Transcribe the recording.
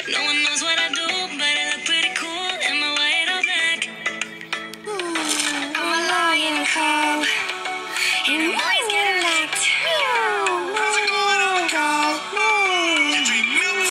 No one knows what I do, but I look pretty cool in my white or black. I'm a lying cow in